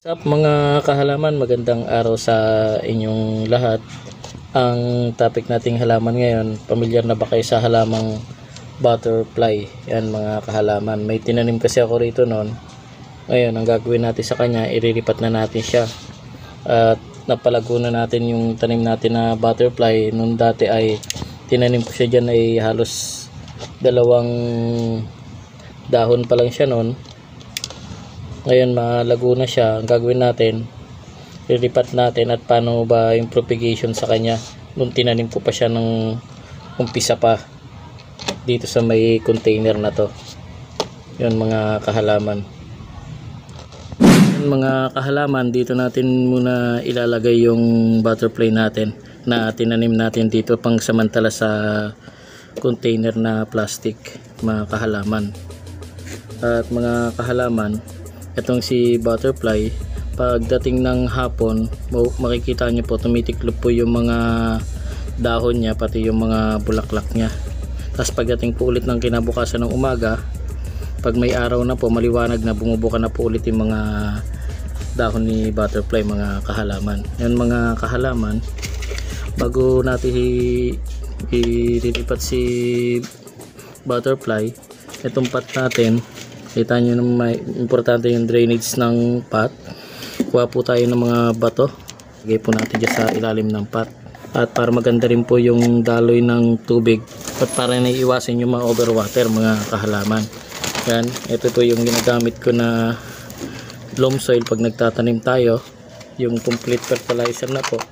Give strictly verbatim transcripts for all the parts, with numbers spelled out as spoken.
Sa mga kahalaman, magandang araw sa inyong lahat. Ang topic nating halaman ngayon, pamilyar na ba kayo sa halamang butterfly? Yan mga kahalaman, may tinanim kasi ako rito noon. Ngayon, ang gagawin natin sa kanya, irilipat na natin siya. At napalago na natin yung tanim natin na butterfly. Noon dati ay tinanim ko siya dyan ay halos dalawang dahon pa lang siya noon. Ngayon malago na siya. Ang gagawin natin, lilipat natin at paano ba yung propagation sa kanya. Nung tinanim ko pa siya ng umpisa pa dito sa may container na to. Yun mga kahalaman. Yun mga kahalaman, dito natin muna ilalagay yung butterfly natin na tinanim natin dito pang samantala sa container na plastic mga kahalaman. At mga kahalaman, itong si butterfly, pagdating ng hapon makikita nyo po tumitiklop po yung mga dahon niya, pati yung mga bulaklak niya. Tapos pagdating po ulit ng kinabukasan ng umaga, pag may araw na po, maliwanag na, bumubuka na po ulit yung mga dahon ni butterfly mga kahalaman. Yan mga kahalaman, bago natin ililipat si butterfly, itong pot natin, kita nyo na may importante yung drainage ng pot. Kuha po tayo ng mga bato, lagay po natin dyan sa ilalim ng pot, at para maganda rin po yung daloy ng tubig at para naiiwasan yung mga overwater mga kahalaman. Yan, ito po yung ginagamit ko na loam soil pag nagtatanim tayo, yung complete fertilizer na po,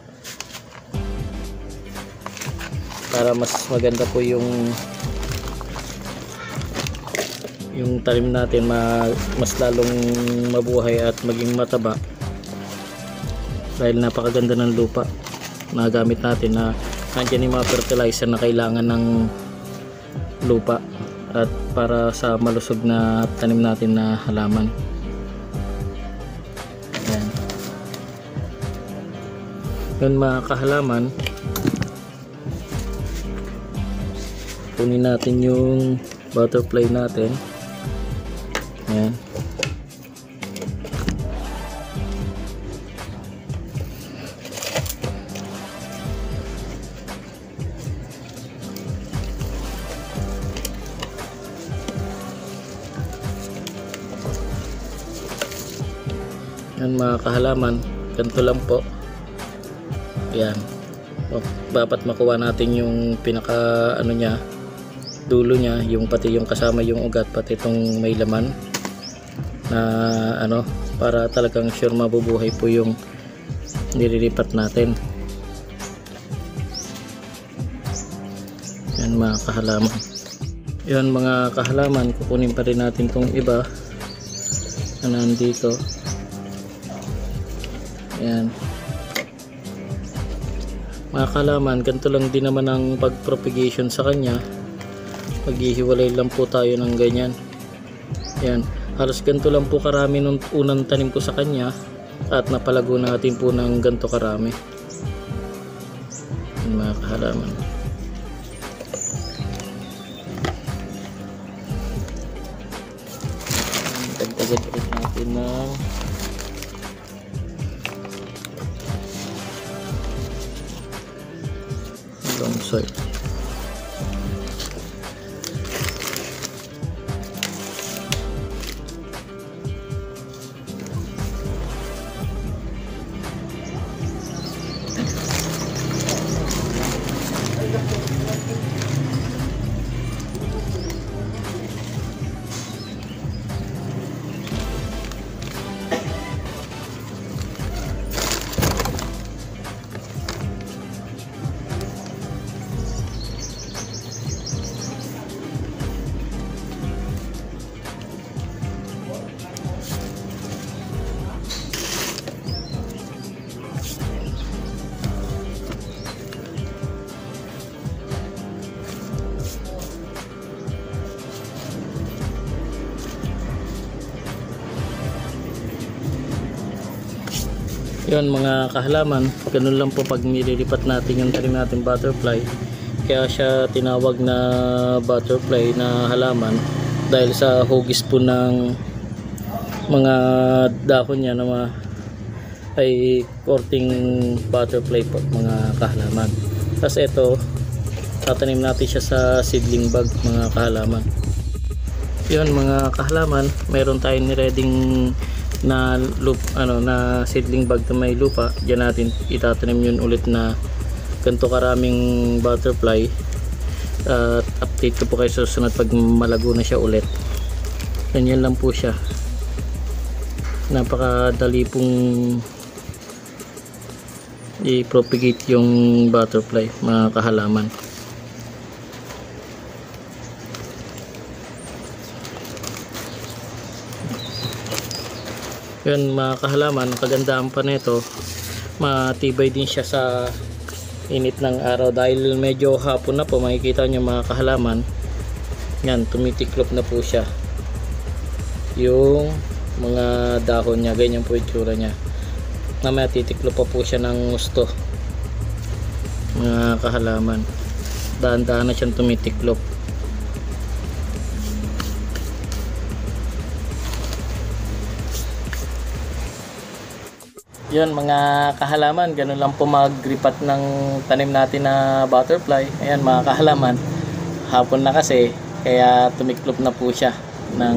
para mas maganda po yung yung tanim natin, ma mas lalong mabuhay at maging mataba dahil napakaganda ng lupa na gamit natin, na nandiyan yung mga fertilizer na kailangan ng lupa at para sa malusog na tanim natin na halaman. Ayan. Yun mga kahalaman, kunin natin yung butterfly natin. Ayan. Yan mga kahalaman, ganito lang po. Ayan. Dapat makuha natin yung pinaka ano niya, dulo niya, yung pati yung kasama yung ugat, pati itong may laman na ano, para talagang sure mabubuhay po yung nililipat natin. Yan mga kahalaman. Yan mga kahalaman, kukunin pa rin natin tong iba na nandito. Yan mga kahalaman, ganito lang din naman ang pag-propagation sa kanya. Maghihiwalay lang po tayo ng ganyan. Yan, halos ganito lang po karami nung unang tanim ko sa kanya, at napalago natin po ng ganito karami. Yan mga kahalaman. Dagdagan ulit natin ng loam soil. Yun mga kahalaman, ganun lang po pag nililipat natin yung tanim natin butterfly. Kaya siya tinawag na butterfly na halaman dahil sa hugis po ng mga dahon niya na ay korting butterfly po mga kahalaman. Tapos ito, tatanim natin siya sa seedling bag mga kahalaman. Yun mga kahalaman, mayroon tayong ni-reading na loop, ano, na seedling bag na may lupa. Diyan natin itatanim yun ulit na ganito karaming butterfly. At uh, update ko po kayo sa susunod pag malago na siya ulit. Ganyan lang po siya. Napakadali pong i-propagate yung butterfly mga kahalaman. Yun mga kahalaman, kagandahan pa nito, matibay din siya sa init ng araw dahil medyo hapon na po. Makikita nyo mga kahalaman, yan, tumitiklop na po siya yung mga dahon niya. Ganyan po yung tsura niya. Mamaya titiklop pa po siya ng gusto mga kahalaman. Dahan-dahan na siyang tumitiklop. Yun mga kahalaman, ganun lang po magripat ng tanim natin na butterfly. Ayan mga kahalaman, hapon na kasi kaya tumiklop na po siya ng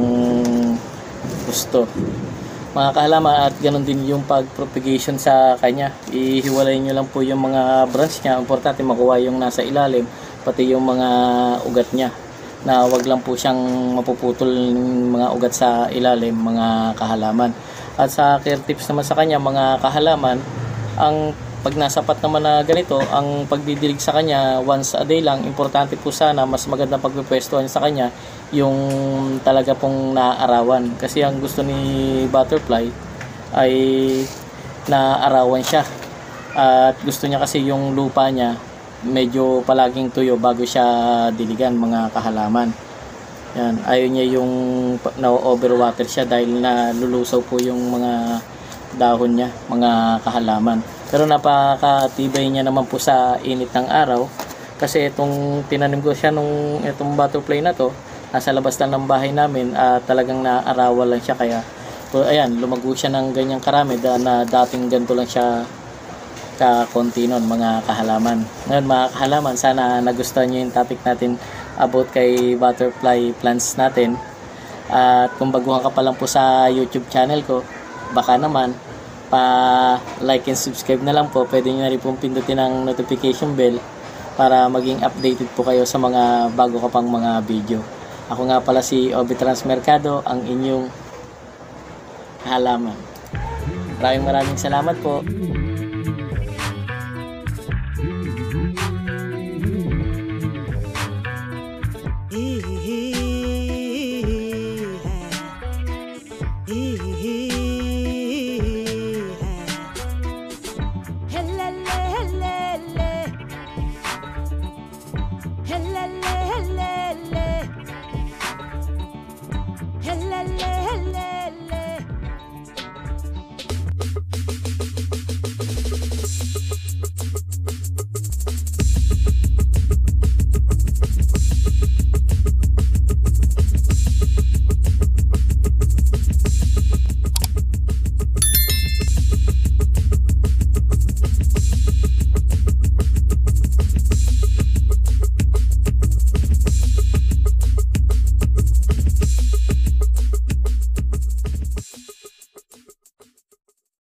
gusto mga kahalaman. At ganun din yung pag-propagation sa kanya. Ihiwalay nyo lang po yung mga branch niya. Importante makuha yung nasa ilalim, pati yung mga ugat niya, na wag lang po siyang mapuputol ng mga ugat sa ilalim mga kahalaman. At sa care tips naman sa kanya mga kahalaman, ang pag nasapat naman na ganito, ang pagdidilig sa kanya once a day lang. Importante po sana, mas magandang pagpipwestuhan sa kanya yung talaga pong naaarawan, kasi ang gusto ni butterfly ay naaarawan siya. At gusto niya kasi yung lupa niya medyo palaging tuyo bago siya diligan mga kahalaman. Yan, ayaw niya yung na-overwater siya dahil nalulusaw po yung mga dahon niya mga kahalaman. Pero napakatibay niya naman po sa init ng araw, kasi itong tinanim ko siya nung itong butterfly na to, nasa labas lang ng bahay namin at uh, talagang naarawan lang siya. Kaya so, ayan, lumago siya ng ganyang karami da, na dating ganito lang siya kakonti nun mga kahalaman. Ngayon mga kahalaman, sana nagustuhan nyo yung topic natin about kay butterfly plants natin. At kung baguhan ka pa lang po sa YouTube channel ko, baka naman pa like and subscribe na lang po. Pwede nyo na rin pong pindutin ang notification bell para maging updated po kayo sa mga bago ka pang mga video. Ako nga pala si Obi Transmercado, ang inyong halaman. Maraming maraming salamat po. Hee hee hee hee.